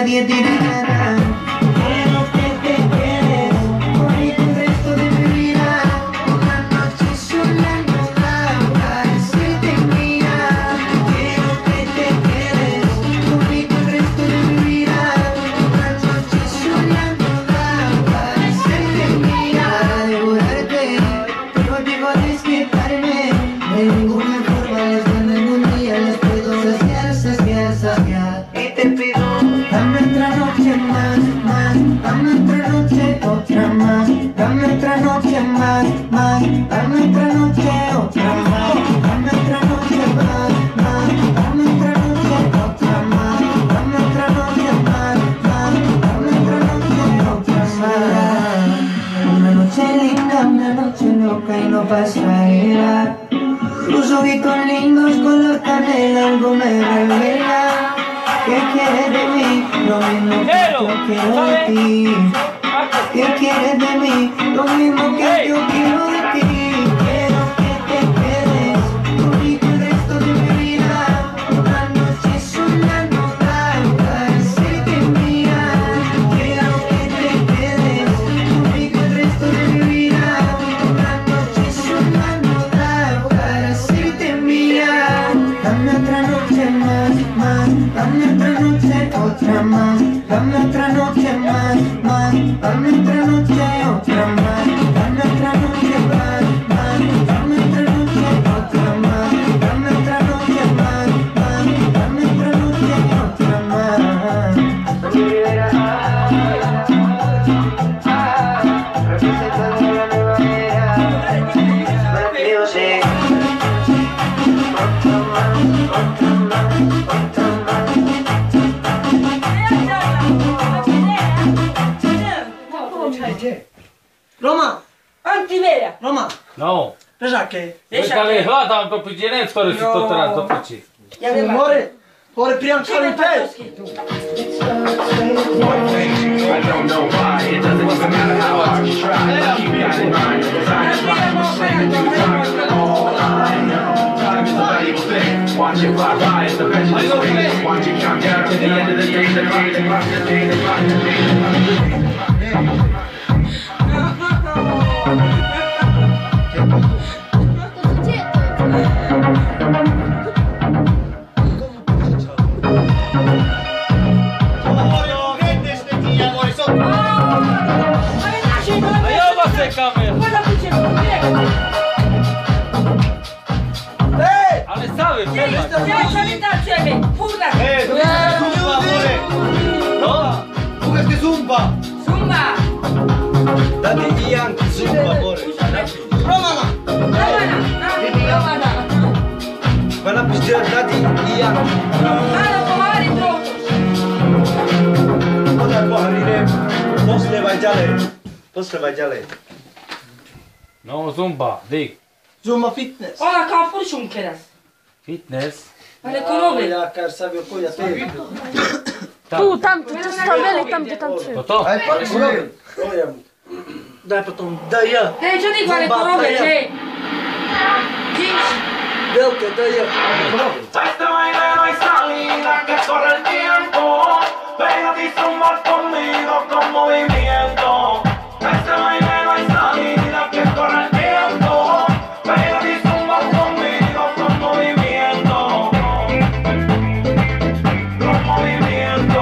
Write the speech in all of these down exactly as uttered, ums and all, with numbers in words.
nadie dirá nada. Quiero que te quedes conmigo el resto de mi vida. Una noche soñando para hacerte mía. Quiero que te quedes conmigo el resto de mi vida. Una noche soñando para hacerte mía. Para devorarte, pero llego a desquitarme. De ninguna forma las ganas algún día las puedo saciar, saciar, saciar. Y te pido, dame otra noche más, más. Dame otra noche, otra más. Dame otra noche más, más. Dame otra noche, otra más. Dame otra noche más, más. Dame otra noche, otra más. Dame otra noche más, más. Dame otra noche, otra más. Una noche linda, una noche loca y no pasará. Tus ojitos lindos color canela, algo me revela. ¿Qué quieres de mí? Lo mismo que yo quiero de ti. ¿Qué quieres de mí? Lo mismo que yo quiero de ti. Quiero que te quedes conmigo el resto de mi vida. Una noche soñando para hacerte mía. Quiero que te quedes conmigo el resto de mi vida. Una noche soñando para hacerte mía. Dame otra noche más, más. Dame otra noche, otra más. Dame otra noche más, más. Dame otra noche, otra más. Dame otra noche más, más. Dame otra noche, otra más. Dame otra noche más, más. Dame otra noche, otra más. Rivera, ah, ah, representando la nueva era. Mateo, sí. Otra más, otra más, otra más. Roma! Antiveria! Roma! No. Ležake! Nechali hľadám to piči, neviem, ktorý si to teraz do piči. Ja viem, Hore! Hore priamčali pes! I don't know why, it doesn't even matter how hard you try. Keep that in mind, cause I am trying to say that you time all I know. Time is a valuable thing. Watch it fly by, it's the best of the swing. Watch it count down to the end of the day, the clock, the clock, the day, the clock, the day, the clock, the day. Ale stały, przerwać. Furda! Eh, tu ves que zumba, amore! No? Tu ves que zumba! Zumba! Date Ian, zumba, amore! Romana! Romana! Romana! Van a pistear Daddy Ian! Ano pomari trochu! Poďme pohríme, poslevaj ďalej. Poslevaj ďalej. No, zumba, dik. Zumba fitness. Ona kao furšum keras. Fitness. Ale korove. Ja kar savio koja te. Tu, tam, tu, tu stavili, tam gdje tam To će. to? Aj, pa korove. Daj potom, daj ja. Hej, čo ti ale korove, hej? Kiš. Velke, daj ja. Este baile no hay salida, que corre el tiempo. Ven a disfrutar conmigo con movimiento. Este baile no hay salida, que corre el tiempo. Ven a disfrutar conmigo con movimiento. Con movimiento.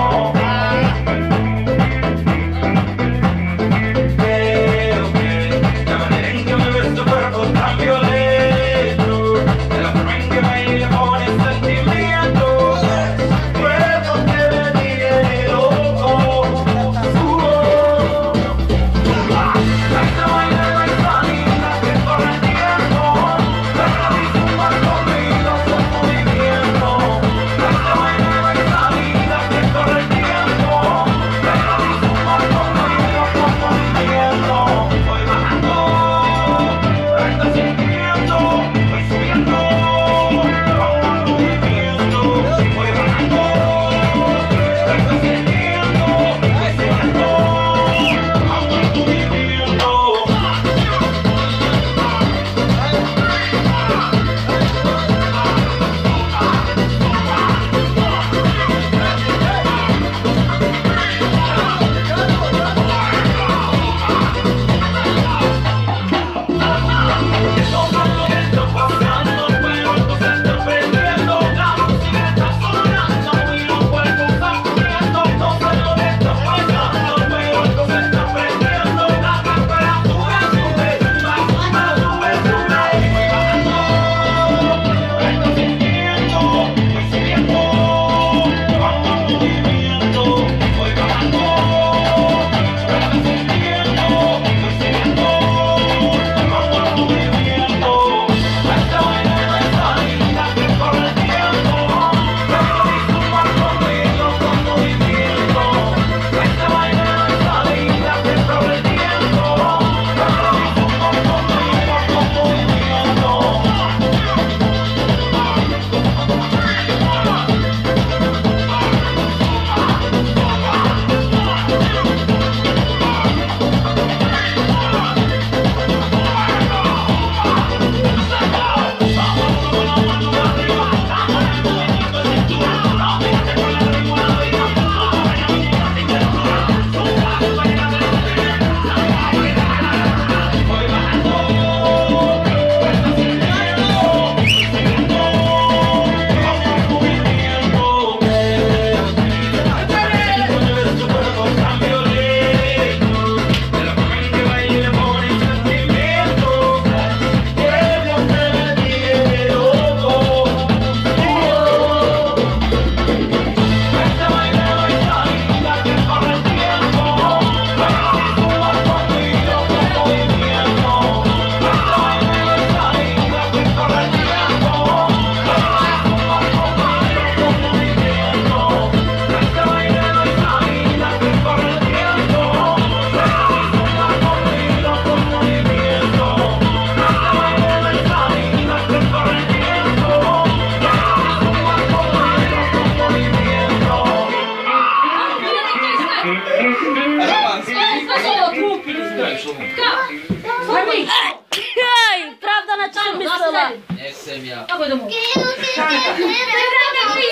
Quiero que la manera en que me ves tu cuerpo tan violento, de la forma en que baila con el sentimiento, cuerpo que me tiene loco. Uh, oh. Stanula. Nie chcę ja. Kako je domu? Che io ti chiederò